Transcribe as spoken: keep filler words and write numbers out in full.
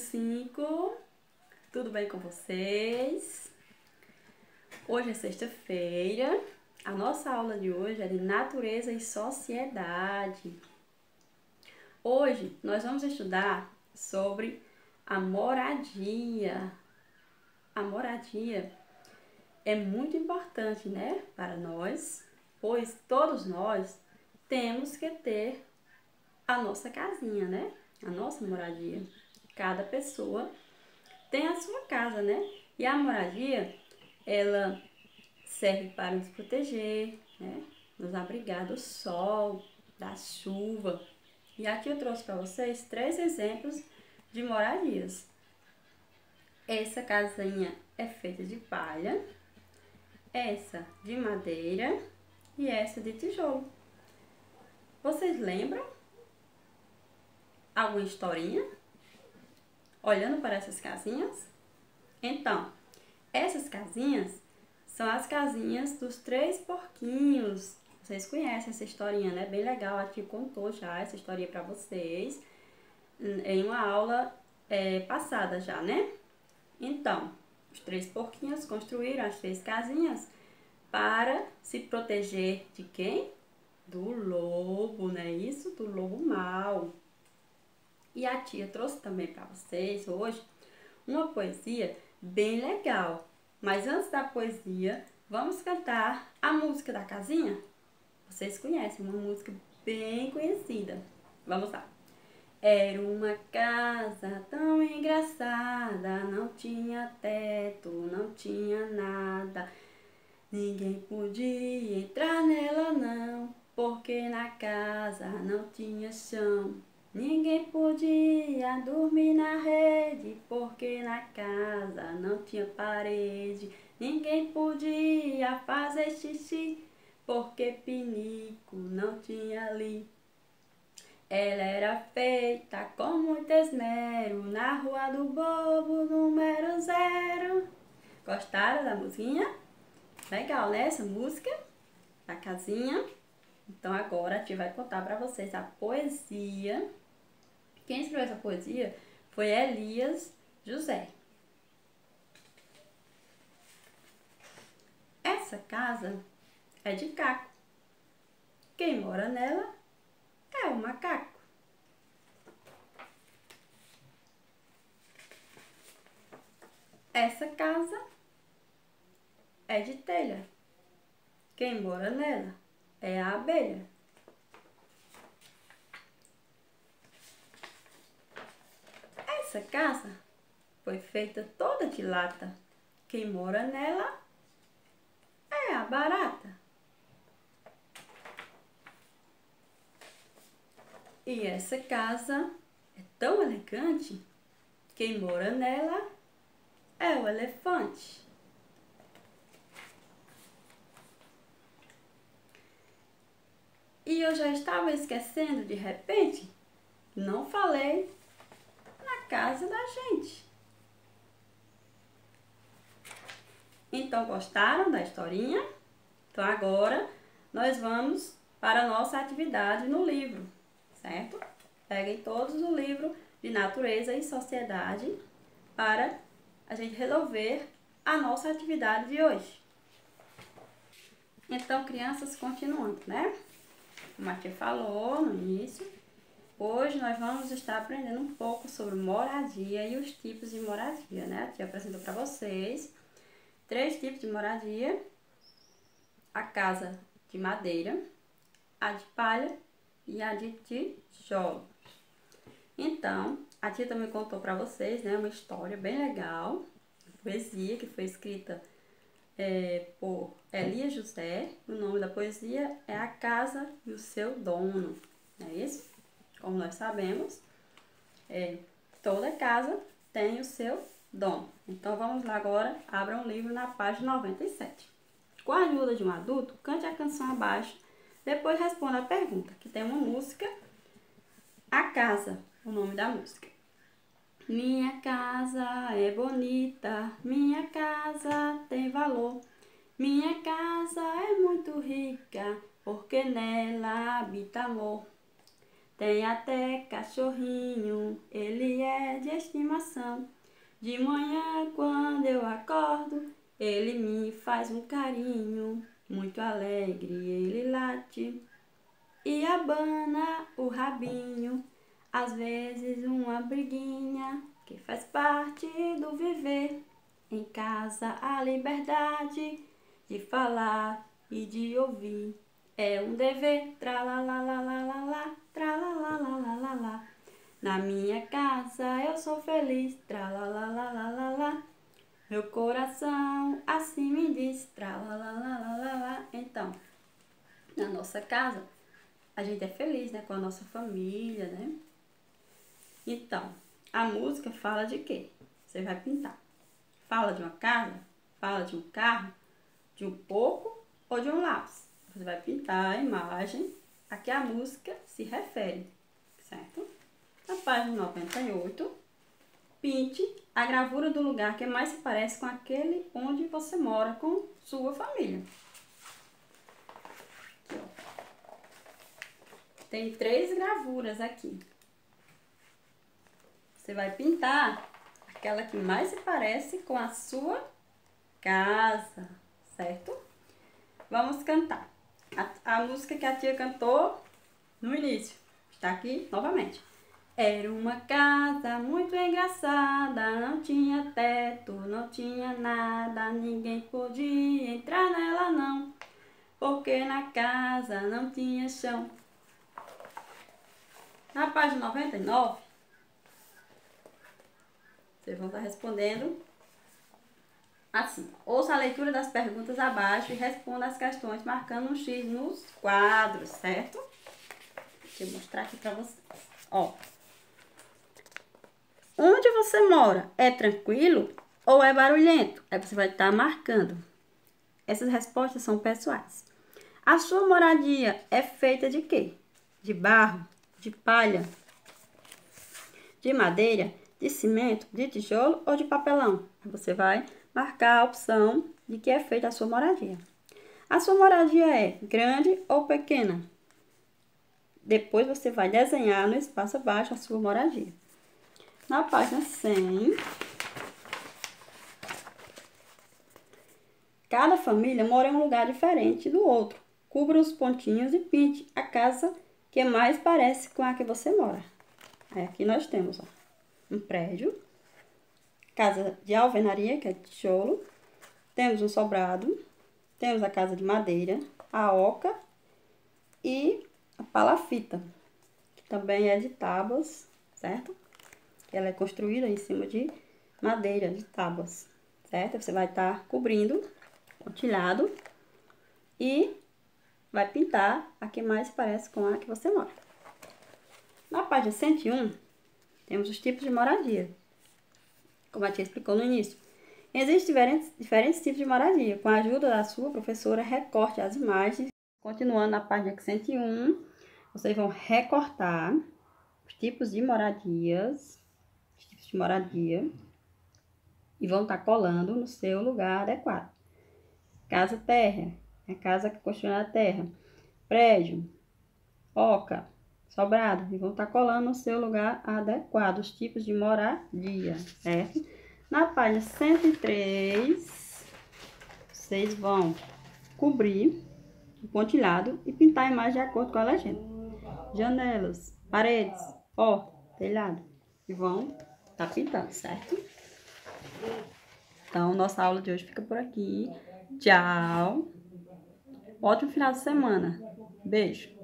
cinco, tudo bem com vocês? Hoje é sexta-feira, a nossa aula de hoje é de natureza e sociedade. Hoje nós vamos estudar sobre a moradia. A moradia é muito importante, né, para nós, pois todos nós temos que ter a nossa casinha, né? A nossa moradia. Cada pessoa tem a sua casa, né? E a moradia, ela serve para nos proteger, né? Nos abrigar do sol, da chuva. E aqui eu trouxe para vocês três exemplos de moradias. Essa casinha é feita de palha, essa de madeira e essa de tijolo. Vocês lembram alguma historinha olhando para essas casinhas? Então, essas casinhas são as casinhas dos três porquinhos. Vocês conhecem essa historinha, né? Bem legal, a tia contou já essa historinha para vocês em uma aula é, passada já, né? Então, os três porquinhos construíram as três casinhas para se proteger de quem? Do lobo, não é isso? Do lobo mau. E a tia trouxe também para vocês hoje uma poesia bem legal. Mas antes da poesia, vamos cantar a música da casinha? Vocês conhecem, uma música bem conhecida. Vamos lá. Era uma casa tão engraçada, não tinha teto, não tinha nada. Ninguém podia entrar nela não, porque na casa não tinha chão. Ninguém podia dormir na rede, porque na casa não tinha parede. Ninguém podia fazer xixi, porque pinico não tinha ali. Ela era feita com muito esmero, na Rua do Bobo, número zero. Gostaram da musiquinha? Legal, né? Essa música da casinha. Então agora a tia vai contar para vocês a poesia. Quem escreveu essa poesia foi Elias José. Essa casa é de caco. Quem mora nela é o macaco. Essa casa é de telha. Quem mora nela é a abelha. Essa casa foi feita toda de lata. Quem mora nela é a barata. E essa casa é tão elegante, quem mora nela é o elefante. E eu já estava esquecendo de repente, não falei na casa da gente. Então, gostaram da historinha? Então, agora nós vamos para a nossa atividade no livro, certo? Peguem todos o livro de natureza e sociedade para a gente resolver a nossa atividade de hoje. Então, crianças, continuando, né? Como a tia falou no início, hoje nós vamos estar aprendendo um pouco sobre moradia e os tipos de moradia, né? A tia apresentou para vocês três tipos de moradia: a casa de madeira, a de palha e a de tijolo. Então, a tia também contou para vocês, né, uma história bem legal, poesia que foi escrita é, por Elias José. O nome da poesia é A Casa e o Seu Dono, não é isso? Como nós sabemos, é, toda casa tem o seu dono. Então, vamos lá agora, abra um livro na página noventa e sete. Com a ajuda de um adulto, cante a canção abaixo, depois responda a pergunta, que tem uma música, A Casa, o nome da música. Minha casa é bonita, minha casa tem valor. Minha casa é muito rica, porque nela habita amor. Tem até cachorrinho, ele é de estimação. De manhã, quando eu acordo, ele me faz um carinho. Muito alegre ele late e abana o rabinho. Às vezes uma briguinha que faz parte do viver. Em casa a liberdade de falar e de ouvir é um dever. Tralalalalalalá, tralalalalalalá. Na minha casa eu sou feliz. Tralalalalalalá. Meu coração assim me diz. Tralalalalalalá. Então, na nossa casa, a gente é feliz, né? Com a nossa família, né? Então, a música fala de quê? Você vai pintar. Fala de uma casa? Fala de um carro? De um porco ou de um lápis? Você vai pintar a imagem a que a música se refere, certo? Na página noventa e oito, pinte a gravura do lugar que mais se parece com aquele onde você mora com sua família. Aqui, ó. Tem três gravuras aqui. Você vai pintar aquela que mais se parece com a sua casa, certo? Vamos cantar. A, a música que a tia cantou no início. Está aqui novamente. Era uma casa muito engraçada, não tinha teto, não tinha nada, ninguém podia entrar nela não, porque na casa não tinha chão. Na página noventa e nove, vocês vão estar respondendo assim. Ouça a leitura das perguntas abaixo e responda as questões marcando um X nos quadros, certo? Deixa eu mostrar aqui para vocês. Ó. Onde você mora é tranquilo ou é barulhento? Aí você vai estar marcando. Essas respostas são pessoais. A sua moradia é feita de quê? De barro, de palha, de madeira, de cimento, de tijolo ou de papelão? Você vai marcar a opção de que é feita a sua moradia. A sua moradia é grande ou pequena? Depois você vai desenhar no espaço abaixo a sua moradia. Na página cem, cada família mora em um lugar diferente do outro. Cubra os pontinhos e pinte a casa que mais parece com a que você mora. Aí aqui nós temos ó, um prédio, casa de alvenaria, que é de tijolo, temos um sobrado, temos a casa de madeira, a oca e a palafita, que também é de tábuas, certo? Ela é construída em cima de madeira, de tábuas, certo? Você vai estar cobrindo, pontilhado, e vai pintar a que mais parece com a que você mora. Na página cento e um, temos os tipos de moradia, como a tia explicou no início. Existem diferentes, diferentes tipos de moradia. Com a ajuda da sua professora, recorte as imagens. Continuando na página cento e um, vocês vão recortar os tipos de moradias, os tipos de moradia, e vão estar colando no seu lugar adequado. Casa terra, é a casa que construiu na terra. Prédio, oca, sobrado, e vão estar colando no seu lugar adequado os tipos de moradia, certo? Na página cento e três, vocês vão cobrir o pontilhado e pintar a imagem de acordo com a legenda. Janelas, paredes, porta, telhado. E vão estar pintando, certo? Então, nossa aula de hoje fica por aqui. Tchau. Ótimo final de semana. Beijo.